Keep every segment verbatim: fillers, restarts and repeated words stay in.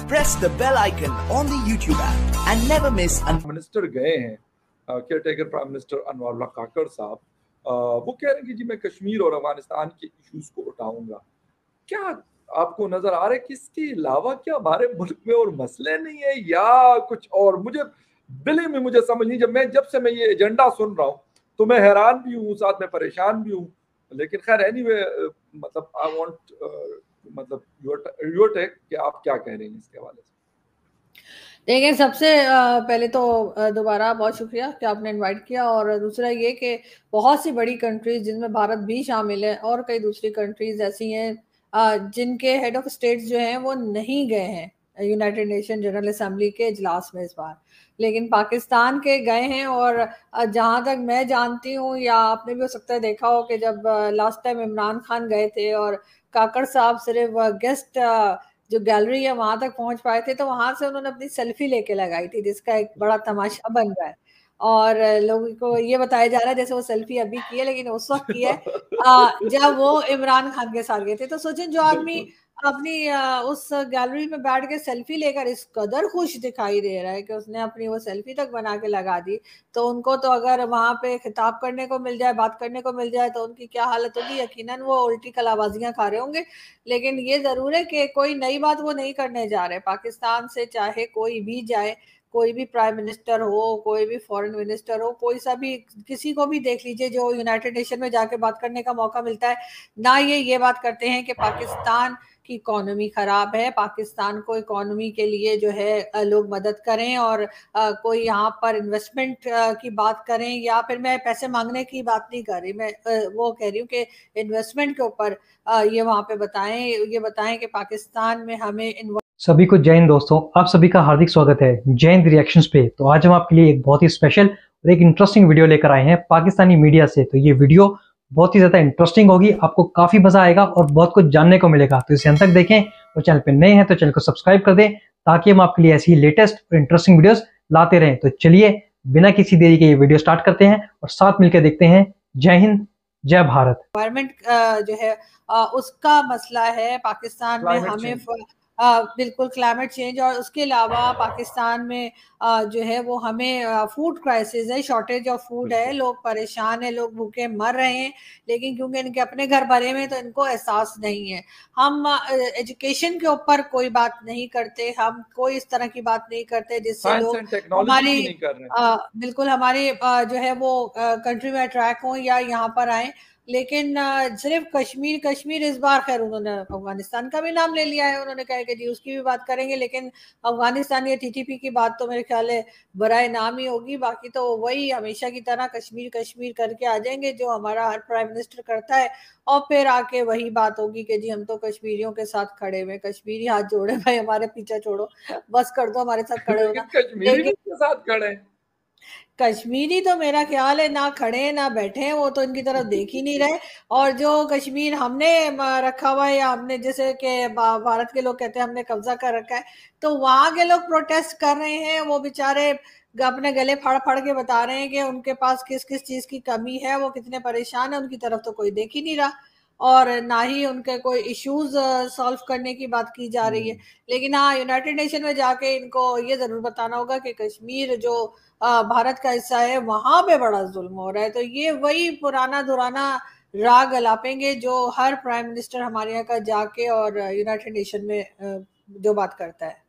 press the bell icon on the YouTube app and never miss an minister गए हैं, care taker prime minister Anwar Kakar साहब, वो कह रहे हैं कि जी मैं कश्मीर और अफगानिस्तान के इश्यूज को उठाऊंगा। क्या आपको नजर आ रहा है कि इसके अलावा क्या हमारे मुल्क में और मसले नहीं है या कुछ और? मुझे बिले में मुझे समझ नहीं, जब मैं जब से मैं ये एजेंडा सुन रहा हूँ तो मैं हैरान भी हूँ, साथ में परेशान भी हूँ। लेकिन खैर एनीवे, मतलब आई वांट मतलब योर योर टेक कि आप क्या कह रहे हैं इसके हवाले से। देखिए, सबसे पहले तो दोबारा बहुत शुक्रिया कि आपने इनवाइट किया, और दूसरा ये कि बहुत सी बड़ी कंट्रीज जिनमें भारत भी शामिल है और कई दूसरी कंट्रीज ऐसी हैं जिनके हेड ऑफ स्टेट्स जो हैं वो नहीं गए हैं यूनाइटेड नेशन जनरल असेंबली के इजलास में इस बार, लेकिन पाकिस्तान के गए हैं। और जहाँ तक मैं जानती हूँ, या आपने भी हो सकता है देखा हो कि जब लास्ट टाइम इमरान खान गए थे और काकड़ साहब सिर्फ गेस्ट जो गैलरी है वहां तक पहुंच पाए थे, तो वहां से उन्होंने अपनी सेल्फी लेके लगाई थी, जिसका एक बड़ा तमाशा बन रहा है। और लोगों को ये बताया जा रहा है जैसे वो सेल्फी अभी की है, लेकिन उस वक्त की है जब वो इमरान खान के साथ गए थे। तो सोचें, जो आदमी अपनी आ, उस गैलरी में बैठ के सेल्फी लेकर इस कदर खुश दिखाई दे रहा है कि उसने अपनी वो सेल्फी तक बना के लगा दी, तो उनको तो अगर वहां पे खिताब करने को मिल जाए, बात करने को मिल जाए, तो उनकी क्या हालत होगी। यकीनन वो उल्टी कलाबाजियां खा रहे होंगे। लेकिन ये जरूर है कि कोई नई बात वो नहीं करने जा रहे। पाकिस्तान से चाहे कोई भी जाए, कोई भी प्राइम मिनिस्टर हो, कोई भी फॉरेन मिनिस्टर हो, कोई सा भी, किसी को भी देख लीजिए जो यूनाइटेड नेशन में जाके बात करने का मौका मिलता है ना, ये ये बात करते हैं कि पाकिस्तान की इकोनॉमी खराब है, पाकिस्तान को इकोनॉमी के लिए जो है लोग मदद करें, और आ, कोई यहाँ पर इन्वेस्टमेंट की बात करें, या फिर मैं पैसे मांगने की बात नहीं कर रही, मैं आ, वो कह रही हूँ कि इन्वेस्टमेंट के ऊपर ये वहाँ पे बताएं, ये बताएं कि पाकिस्तान में हमें। सभी को जय हिंद दोस्तों, आप सभी का हार्दिक स्वागत है जय हिंद रिएक्शंस पे। तो आज हम आपके लिए एक बहुत ही स्पेशल और एक इंटरेस्टिंग वीडियो लेकर आए हैं पाकिस्तानी मीडिया से। तो ये वीडियो बहुत ही ज्यादा इंटरेस्टिंग होगी, आपको काफी मजा आएगा और बहुत कुछ जानने को मिलेगा। तो इसे अंत तक देखें, और चैनल पे नए हैं तो चैनल को सब्सक्राइब कर दें ताकि हम आपके लिए ऐसी लेटेस्ट और इंटरेस्टिंग वीडियोस लाते रहें। तो चलिए बिना किसी देरी के ये वीडियो स्टार्ट करते हैं और साथ मिलकर देखते हैं। जय हिंद, जय भारत। एनवायरमेंट जो है उसका मसला है पाकिस्तान में, हमें आ, बिल्कुल क्लाइमेट चेंज, और उसके अलावा पाकिस्तान में आ, जो है वो हमें फूड क्राइसिस है, शॉर्टेज ऑफ फूड है, लोग परेशान है, लोग भूखे मर रहे हैं, लेकिन क्योंकि इनके अपने घर भरे में तो इनको एहसास नहीं है। हम एजुकेशन के ऊपर कोई बात नहीं करते, हम कोई इस तरह की बात नहीं करते जिससे लोग हमारी आ, बिल्कुल हमारी आ, जो है वो कंट्री में अट्रैक्ट हों या यहाँ पर आए। लेकिन सिर्फ कश्मीर कश्मीर इस बार, खैर उन्होंने अफगानिस्तान का भी नाम ले लिया है, उन्होंने कहा कि जी उसकी भी बात करेंगे, लेकिन अफगानिस्तान या टीटीपी की बात तो मेरे ख्याल है बराए नाम ही होगी। बाकी तो वही हमेशा की तरह कश्मीर कश्मीर करके आ जाएंगे जो हमारा हर प्राइम मिनिस्टर करता है, और फिर आके वही बात होगी कि जी हम तो कश्मीरियों के साथ खड़े हुए, कश्मीरी हाथ जोड़े भाई, हमारे पीछे छोड़ो, बस कर दो हमारे साथ खड़े होना। कश्मीरी के साथ खड़े कश्मीरी तो मेरा ख्याल है ना खड़े हैं ना बैठे हैं, वो तो इनकी तरफ देख ही नहीं रहे। और जो कश्मीर हमने रखा हुआ है, या हमने जैसे कि भारत के लोग कहते हैं हमने कब्जा कर रखा है, तो वहां के लोग प्रोटेस्ट कर रहे हैं, वो बेचारे अपने गले फाड़ फाड़ के बता रहे हैं कि उनके पास किस किस चीज की कमी है, वो कितने परेशान है, उनकी तरफ तो कोई देख ही नहीं रहा, और ना ही उनके कोई इश्यूज सॉल्व करने की बात की जा रही है। लेकिन हाँ, यूनाइटेड नेशन में जाके इनको ये जरूर बताना होगा कि कश्मीर जो भारत का हिस्सा है वहां पे बड़ा जुल्म हो रहा है। तो ये वही पुराना दुराना राग अलापेंगे जो हर प्राइम मिनिस्टर हमारे यहाँ का जाके और यूनाइटेड नेशन में जो बात करता है।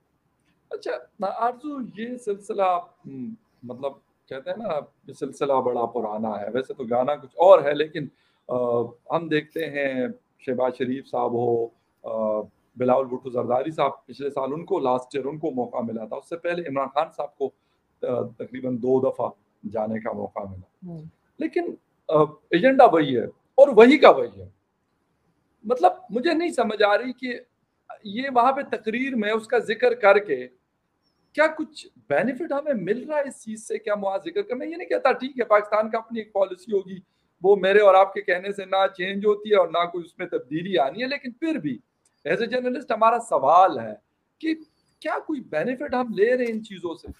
अच्छा आरजू, ये सिलसिला मतलब कहते हैं ना, ये सिलसिला बड़ा पुराना है। वैसे तो गाना कुछ और है, लेकिन आ, हम देखते हैं शहबाज शरीफ साहब हो, आ, बिलावल भुट्टो जरदारी साहब, पिछले साल उनको लास्ट ईयर उनको मौका मिला था, उससे पहले इमरान खान साहब को तकरीबन दो दफा जाने का मौका मिला, लेकिन एजेंडा वही है और वही का वही है। मतलब मुझे नहीं समझ आ रही कि ये वहां पे तकरीर में उसका जिक्र करके क्या कुछ बेनिफिट हमें मिल रहा है इस चीज से, क्या मुआज जिक्र कर। मैं ये नहीं कहता, ठीक है पाकिस्तान का अपनी एक पॉलिसी होगी, वो मेरे और आपके कहने से ना चेंज होती है और ना कोई उसमें तब्दीली आनी है, लेकिन फिर भी एज ए जर्नलिस्ट हमारा सवाल है कि क्या कोई बेनिफिट हम ले रहे हैं इन चीजों से।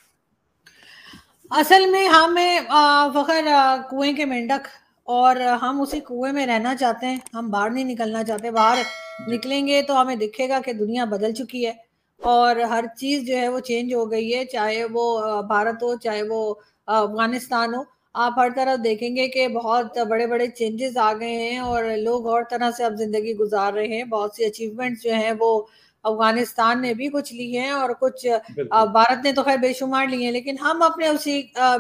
असल में हमें फखर कुएं के मेंढक, और हम उसी कुएं में रहना चाहते हैं, हम बाहर नहीं निकलना चाहते। बाहर निकलेंगे तो हमें दिखेगा कि दुनिया बदल चुकी है, और हर चीज़ जो है वो चेंज हो गई है, चाहे वो भारत हो चाहे वो अफगानिस्तान हो। आप हर तरफ देखेंगे कि बहुत बड़े-बड़े चेंजेस आ गए हैं और लोग और तरह से अब ज़िंदगी गुजार रहे हैं। बहुत सी अचीवमेंट्स जो हैं वो अफगानिस्तान ने भी कुछ ली हैं और कुछ भारत ने तो खैर बेशुमार ली हैं, लेकिन हम अपने उसी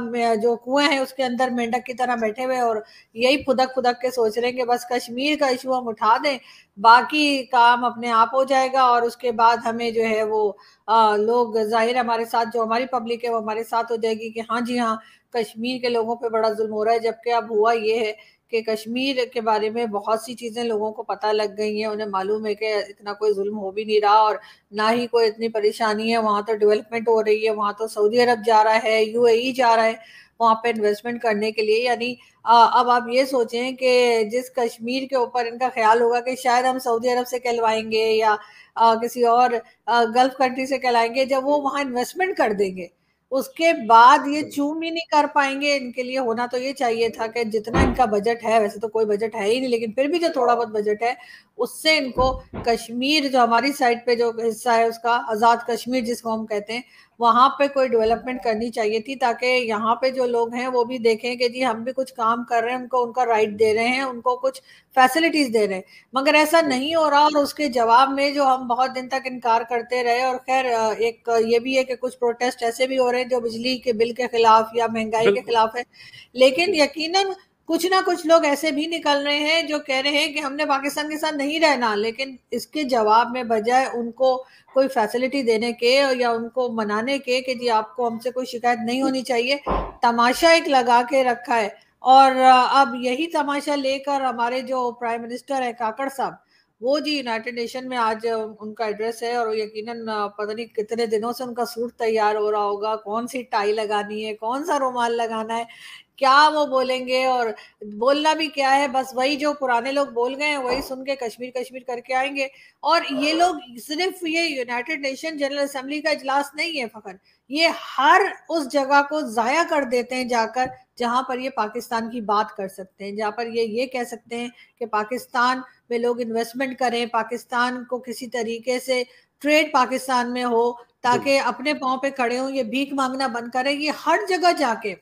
जो कुएं हैं उसके अंदर मेंढक की तरह बैठे हुए और यही फुदक फुदक के सोच रहे हैं कि बस कश्मीर का इशू हम उठा दें, बाकी काम अपने आप हो जाएगा और उसके बाद हमें जो है वो आ, लोग जाहिर हमारे साथ, जो हमारी पब्लिक है वो हमारे साथ हो जाएगी कि हाँ जी हाँ, कश्मीर के लोगों पे बड़ा जुल्म हो रहा है। जबकि अब हुआ ये है कि कश्मीर के बारे में बहुत सी चीज़ें लोगों को पता लग गई हैं, उन्हें मालूम है कि इतना कोई जुल्म हो भी नहीं रहा और ना ही कोई इतनी परेशानी है। वहाँ तो डेवलपमेंट हो रही है, वहाँ तो सऊदी अरब जा रहा है, यूएई जा रहा है वहाँ पे इन्वेस्टमेंट करने के लिए। यानी अब आप ये सोचें कि जिस कश्मीर के ऊपर इनका ख्याल होगा कि शायद हम सऊदी अरब से कहलवाएंगे या आ, किसी और गल्फ कंट्री से कहलाएंगे, जब वो वहाँ इन्वेस्टमेंट कर देंगे उसके बाद ये चूम ही नहीं कर पाएंगे। इनके लिए होना तो ये चाहिए था कि जितना इनका बजट है, वैसे तो कोई बजट है ही नहीं, लेकिन फिर भी जो थोड़ा बहुत बजट है उससे इनको कश्मीर, जो हमारी साइड पे जो हिस्सा है उसका, आज़ाद कश्मीर जिसको हम कहते हैं, वहाँ पे कोई डेवलपमेंट करनी चाहिए थी, ताकि यहाँ पे जो लोग हैं वो भी देखें कि जी हम भी कुछ काम कर रहे हैं, उनको उनका राइट दे रहे हैं, उनको कुछ फैसिलिटीज दे रहे हैं। मगर ऐसा नहीं हो रहा और उसके जवाब में जो हम बहुत दिन तक इनकार करते रहे। और खैर एक ये भी है कि कुछ प्रोटेस्ट ऐसे भी हो रहे हैं जो बिजली के बिल के खिलाफ या महंगाई के खिलाफ है, लेकिन यकीनन कुछ ना कुछ लोग ऐसे भी निकल रहे हैं जो कह रहे हैं कि हमने पाकिस्तान के साथ नहीं रहना, लेकिन इसके जवाब में बजाय उनको कोई फैसिलिटी देने के या उनको मनाने के कि जी आपको हमसे कोई शिकायत नहीं होनी चाहिए, तमाशा एक लगा के रखा है। और अब यही तमाशा लेकर हमारे जो प्राइम मिनिस्टर है काकड़ साहब, वो जी यूनाइटेड नेशन में आज उनका एड्रेस है और यकीनन पता नहीं कितने दिनों से उनका सूट तैयार हो रहा होगा, कौन सी टाई लगानी है, कौन सा रुमाल लगाना है, क्या वो बोलेंगे और बोलना भी क्या है, बस वही जो पुराने लोग बोल गए हैं वही सुन के कश्मीर कश्मीर करके आएंगे। और ये लोग सिर्फ ये यूनाइटेड नेशन जनरल असेंबली का इजलास नहीं है फखर, ये हर उस जगह को जाया कर देते हैं जाकर जहां पर ये पाकिस्तान की बात कर सकते हैं, जहां पर ये ये कह सकते हैं कि पाकिस्तान में लोग इन्वेस्टमेंट करें, पाकिस्तान को किसी तरीके से ट्रेड पाकिस्तान में हो ताकि अपने पांव पे खड़े हों, ये भीख मांगना बंद करें। ये हर जगह जाके,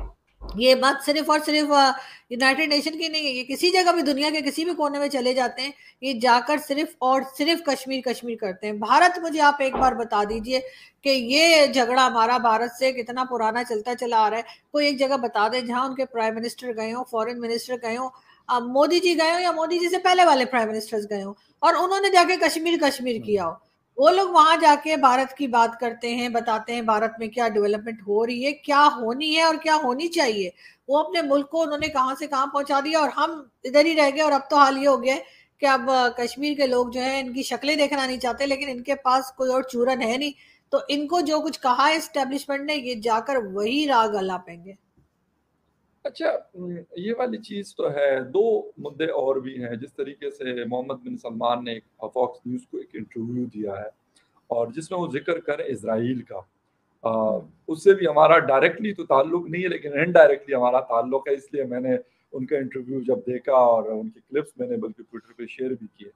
ये बात सिर्फ और सिर्फ यूनाइटेड नेशन की नहीं है, ये किसी जगह भी दुनिया के किसी भी कोने में चले जाते हैं, ये जाकर सिर्फ और सिर्फ कश्मीर कश्मीर करते हैं। भारत, मुझे आप एक बार बता दीजिए कि ये झगड़ा हमारा भारत से कितना पुराना चलता चला आ रहा है। कोई एक जगह बता दें जहां उनके प्राइम मिनिस्टर गए हो, फॉरेन मिनिस्टर गए हो, मोदी जी गए हो या मोदी जी से पहले वाले प्राइम मिनिस्टर्स गए हो और उन्होंने जाके कश्मीर कश्मीर किया हो। वो लोग वहां जाके भारत की बात करते हैं, बताते हैं भारत में क्या डेवलपमेंट हो रही है, क्या होनी है और क्या होनी चाहिए। वो अपने मुल्क को उन्होंने कहां से कहां पहुंचा दिया और हम इधर ही रह गए। और अब तो हाल ये हो गया कि अब कश्मीर के लोग जो है इनकी शक्लें देखना नहीं चाहते, लेकिन इनके पास कोई और चूरन है नहीं, तो इनको जो कुछ कहा है एस्टेब्लिशमेंट ने, ये जाकर वही राग अलापेंगे। अच्छा, ये वाली चीज़ तो है। दो मुद्दे और भी हैं। जिस तरीके से मोहम्मद बिन सलमान ने फॉक्स न्यूज़ को एक इंटरव्यू दिया है और जिसमें वो जिक्र करें इजराइल का, आ, उससे भी हमारा डायरेक्टली तो ताल्लुक नहीं है, लेकिन इनडायरेक्टली हमारा ताल्लुक है। इसलिए मैंने उनका इंटरव्यू जब देखा और उनकी क्लिप्स मैंने बल्कि ट्विटर पे शेयर भी किए,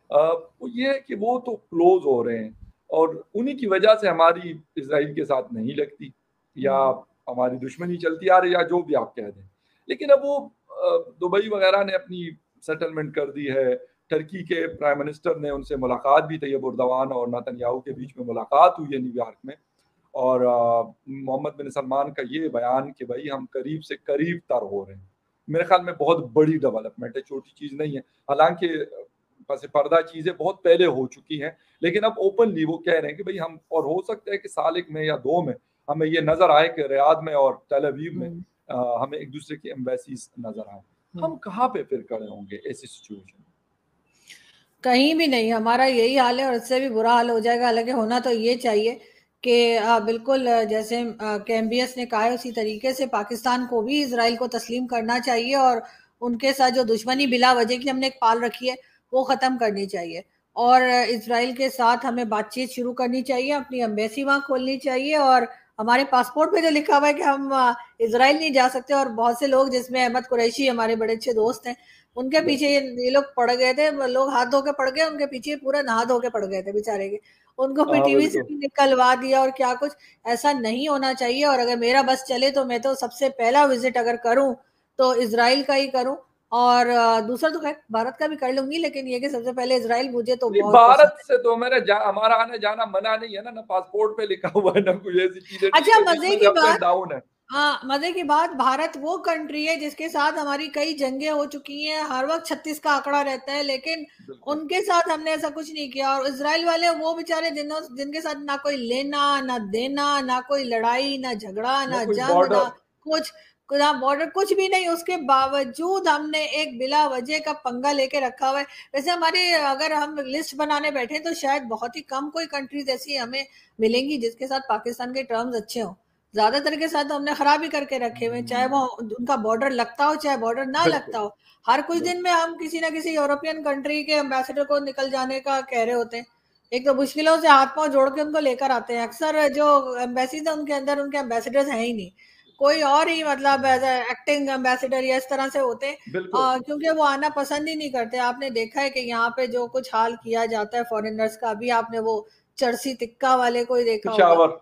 वो ये है कि वो तो क्लोज हो रहे हैं और उन्हीं की वजह से हमारी इजराइल के साथ नहीं लगती या हमारी दुश्मनी चलती आ रही, या जो भी आप कह दें। लेकिन अब वो दुबई वगैरह ने अपनी सेटलमेंट कर दी है। टर्की के प्राइम मिनिस्टर ने उनसे मुलाकात भी, तैयब उर्दवान और नेतन्याहू के बीच में मुलाकात हुई है न्यूयॉर्क में। और मोहम्मद बिन सलमान का ये बयान कि भाई हम करीब से करीब तर हो रहे हैं, मेरे ख्याल में बहुत बड़ी डेवलपमेंट है, छोटी चीज़ नहीं है। हालांकि पस पर्दा चीज़ें बहुत पहले हो चुकी हैं, लेकिन अब ओपनली वो कह रहे हैं कि भाई हम, और हो सकता है कि साल एक में या दो में हमें ये नजर आए कि रियाद में और टेल अवीव में आ, हमें एक दूसरे की एम्बेसीज नजर आए। हम कहाँ पे फिर खड़े होंगे ऐसी सिचुएशन? कहीं भी नहीं, हमारा यही हाल है और इससे भी बुरा हाल हो जाएगा। हालांकि होना तो ये चाहिए कि बिल्कुल जैसे कैम्बियस ने कहा है उसी तरीके से पाकिस्तान को भी इजराइल को तस्लीम करना चाहिए और उनके साथ जो दुश्मनी बिला वजह की हमने एक पाल रखी है वो ख़त्म करनी चाहिए और इजराइल के साथ हमें बातचीत शुरू करनी चाहिए, अपनी एम्बेसी वहाँ खोलनी चाहिए। और हमारे पासपोर्ट पे जो लिखा हुआ है कि हम इजराइल नहीं जा सकते, और बहुत से लोग जिसमें अहमद कुरैशी हमारे बड़े अच्छे दोस्त हैं उनके पीछे ये ये लोग पड़ गए थे, लोग हाथ धो के पड़ गए, उनके पीछे पूरा नहा धो के पड़ गए थे बेचारे के, उनको भी हाँ टीवी से बिल्कुल। भी निकलवा दिया और क्या कुछ। ऐसा नहीं होना चाहिए। और अगर मेरा बस चले तो मैं तो सबसे पहला विजिट अगर करूं तो इजराइल का ही करूं, और अ, दूसरा तो खैर भारत का भी कर लूंगी, लेकिन ये कि सबसे पहले इजराइल मुझे तो नहीं, बहुत भारत पसंद है। से तो मेरा जा, हमारा आने जाना मना नहीं है ना, ना पासपोर्ट पे लिखा हुआ है ना कुछ ऐसी चीजें, ठीक अच्छा, है, बीच मजे में की अप एंड बात, डाउन है। हाँ मजे की बात, भारत वो कंट्री है जिसके साथ हमारी कई जंगें हो चुकी हैं, हर वक्त छत्तीस का आंकड़ा रहता है, लेकिन बिल्कुल उनके साथ हमने ऐसा कुछ नहीं किया। और इजराइल वाले वो बेचारे जिनों जिनके साथ ना कोई लेना ना देना, ना कोई लड़ाई ना झगड़ा ना ना कोई जंग बॉर्डर। ना कुछ, ना बॉर्डर, कुछ भी नहीं, उसके बावजूद हमने एक बिला वजह का पंगा लेके रखा हुआ है। वैसे हमारे अगर हम लिस्ट बनाने बैठे तो शायद बहुत ही कम कोई कंट्रीज ऐसी हमें मिलेंगी जिसके साथ पाकिस्तान के टर्म्स अच्छे हों। ज्यादातर के साथ तो हमने खराब ही करके रखे हुए हैं, चाहे वो उनका बॉर्डर लगता हो चाहे बॉर्डर ना बिल्कुल लगता हो। हर कुछ दिन बिल्कुल में हम किसी ना किसी यूरोपियन कंट्री के एम्बेसडर को निकल जाने का कह रहे होते हैं। एक तो मुश्किलों से हाथ पांव जोड़ के उनको लेकर आते हैं। अक्सर जो एम्बेसीज है उनके अंदर उनके एम्बेसडर्स हैं ही नहीं, कोई और ही मतलब एज एक्टिंग एम्बेसडर या इस तरह से होते हैं। बिल्कुल। अ, क्योंकि वो आना पसंद ही नहीं करते। आपने देखा है कि यहाँ पे जो कुछ हाल किया जाता है फॉरेनर्स का, अभी आपने वो चरसी टिक्का वाले को ही देखा होगा। पिशावर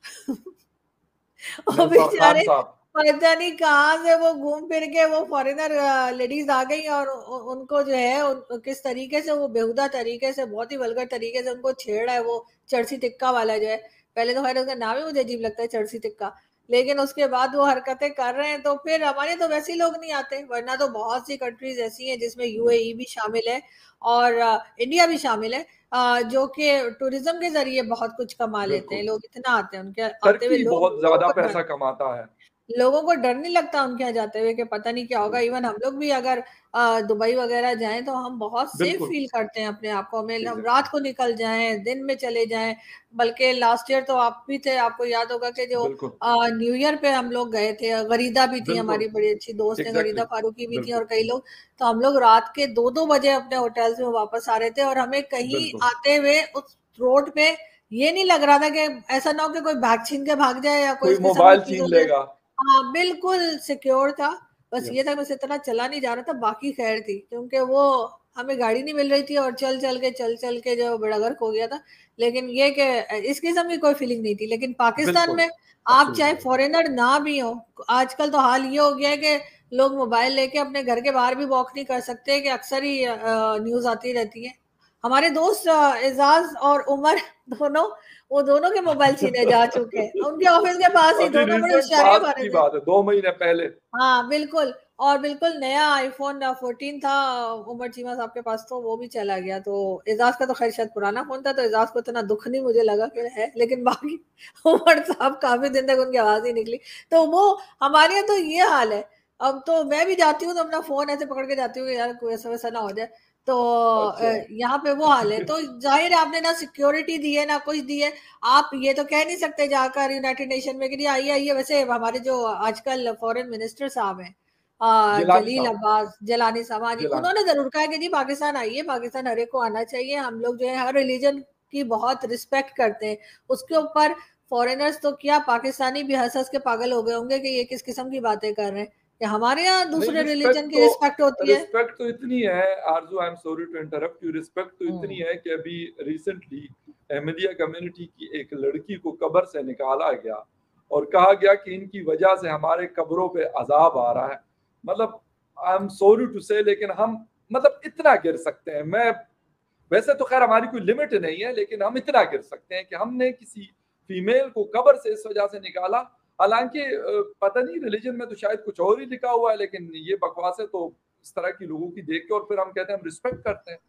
वो मिर्जा खान बेचारे साहब। पता नहीं कहाँ से वो घूम फिर के वो फॉरेनर लेडीज आ गई और उ, उनको जो है उन, किस तरीके से वो बेहुदा तरीके से, बहुत ही वल्गर तरीके से उनको छेड़ा है वो चरसी टिक्का वाला जो है। पहले तो खैर उसका नाम ही मुझे अजीब लगता है, चरसी टिक्का, लेकिन उसके बाद वो हरकतें कर रहे हैं तो फिर हमारे तो वैसे ही लोग नहीं आते। वरना तो बहुत सी कंट्रीज ऐसी हैं जिसमें यूएई भी शामिल है और अ, इंडिया भी शामिल है, अ, जो कि टूरिज्म के जरिए बहुत कुछ कमा लेते हैं। बिल्कुल, लोग इतना आते हैं, उनके आते हुए टर्की लोग बहुत लोगों ज्यादा को डर पैसा कमाता है। लोगों को डर नहीं लगता उनके यहाँ जाते हुए कि पता नहीं क्या होगा। बिल्कुल इवन हम लोग भी अगर अ, दुबई वगैरह जाएं तो हम बहुत सेफ बिल्कुल फील करते हैं अपने आप को। हमें हम एग्जैक्टली रात को निकल जाएं, दिन में चले जाएं। बल्कि लास्ट ईयर तो आप भी थे, आपको याद होगा कि जो बिल्कुल न्यू ईयर पे हम लोग गए थे, गरीदा भी थी बिल्कुल हमारी बड़ी अच्छी दोस्त है, गरीदा एग्जैक्टली फारूकी भी थी और बिल्कुल कई लोग। तो हम लोग रात के दो दो बजे अपने होटल्स में वापस आ रहे थे और हमें कहीं बिल्कुल। आते हुए उस रोड पे ये नहीं लग रहा था कि ऐसा ना हो कि कोई बैग छीन के भाग जाए या कोई कोई इस किस्म की मोबाइल चीज छीन हो जाए। लेगा। हाँ, बिल्कुल सिक्योर था। बस ये यस था बस इतना चला नहीं जा रहा था, बाकी खैर थी, क्योंकि वो हमें गाड़ी नहीं मिल रही थी और चल चल के चल चल के जो बेड़ा गर्क हो गया था। लेकिन ये कि इस किस्म की कोई फीलिंग नहीं थी। लेकिन पाकिस्तान बिल्कुल में आप चाहे एब्सोल्युटली फॉरेनर ना भी हो, आजकल तो हाल ये हो गया है कि लोग मोबाइल लेके अपने घर के बाहर भी वॉक नहीं कर सकते, कि अक्सर ही न्यूज आती रहती है। हमारे दोस्त अ, एजाज और उमर दोनों, वो दोनों के मोबाइल छीने जा चुके हैं। उनके ऑफिस के पास ही अभी दोनों बड़े रिसेंट होशियारे पास्ट मारे की थे। बात है, दो महीने पहले। हाँ बिल्कुल। और बिल्कुल नया आईफोन फोर्टीन था उमर चीमा साहब के पास, तो वो भी चला गया। तो एजाज का तो खैर शायद पुराना फोन था, तो एजाज को इतना दुख नहीं मुझे लगा कि है, लेकिन बाकी उमर साहब काफी दिन तक उनकी आवाज ही निकली। तो वो हमारे यहाँ तो ये हाल है। अब तो मैं भी जाती हूँ तो अपना फोन ऐसे पकड़ के जाती हूँ कि यार कोई ऐसा वैसा ना हो जाए। तो अ, अच्छा यहाँ पे वो हाल है। तो जाहिर है आपने ना सिक्योरिटी दी है ना कुछ दी है। आप ये तो कह नहीं सकते जाकर यूनाइटेड नेशन में कि नहीं आइए आइए। वैसे हमारे जो आजकल फॉरेन मिनिस्टर साहब हैं, आ, जिलानी जलील साहब। अब्बास जलानी साहब, हाँ जी, जिलानी। उन्होंने जरूर कहा कि जी पाकिस्तान आइए, पाकिस्तान हर एक को आना चाहिए। हम लोग जो है हर रिलीजन की बहुत रिस्पेक्ट करते हैं। उसके ऊपर फॉरेनर्स तो क्या पाकिस्तानी भी हंस हंस के पागल हो गए होंगे कि ये किस किस्म की बातें कर रहे हैं, कि हमारे यहाँ नहीं, दूसरे रिस्पेक्ट रिलीजन की तो रिस्पेक्ट होती है। रिस्पेक्ट तो इतनी है Arzoo, I am sorry to interrupt you, respect तो इतनी हम्म। है कि अभी रिसेंटली अहमदिया कम्युनिटी की एक लड़की को कब्र से निकाला गया और कहा गया कि इनकी वजह से हमारे कब्रों पे अजाब आ रहा है। मतलब आई एम सॉरी टू से, लेकिन हम मतलब इतना गिर सकते हैं। मैं वैसे तो खैर हमारी कोई लिमिट नहीं है, लेकिन हम इतना गिर सकते हैं कि हमने किसी फीमेल को कब्र से इस वजह से निकाला। हालांकि अ, पता नहीं रिलीजन में तो शायद कुछ और ही लिखा हुआ है, लेकिन ये बकवास है। तो इस तरह की लोगों की देख के और फिर हम कहते हैं हम रिस्पेक्ट करते हैं।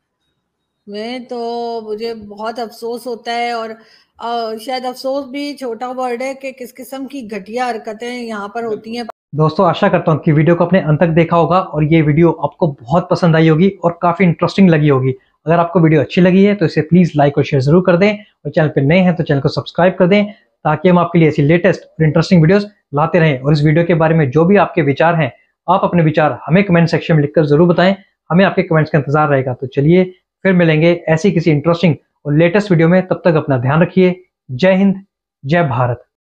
मैं तो मुझे बहुत अफसोस होता है। और अ, शायद अफसोस भी छोटा वर्ड है कि किस किस्म की घटिया हरकतें यहाँ पर होती बिल्कुल हैं। दोस्तों आशा करता हूँ कि वीडियो को आपने अंत तक देखा होगा और ये वीडियो आपको बहुत पसंद आई होगी और काफ़ी इंटरेस्टिंग लगी होगी। अगर आपको वीडियो अच्छी लगी है तो इसे प्लीज़ लाइक और शेयर ज़रूर कर दें, और चैनल पर नए हैं तो चैनल को सब्सक्राइब कर दें, ताकि हम आपके लिए ऐसी लेटेस्ट और इंटरेस्टिंग वीडियोस लाते रहें। और इस वीडियो के बारे में जो भी आपके विचार हैं, आप अपने विचार हमें कमेंट सेक्शन में लिखकर ज़रूर बताएं। हमें आपके कमेंट्स का इंतजार रहेगा। तो चलिए फिर मिलेंगे ऐसी किसी इंटरेस्टिंग और लेटेस्ट वीडियो में। तब तक अपना ध्यान रखिए। जय हिंद, जय भारत।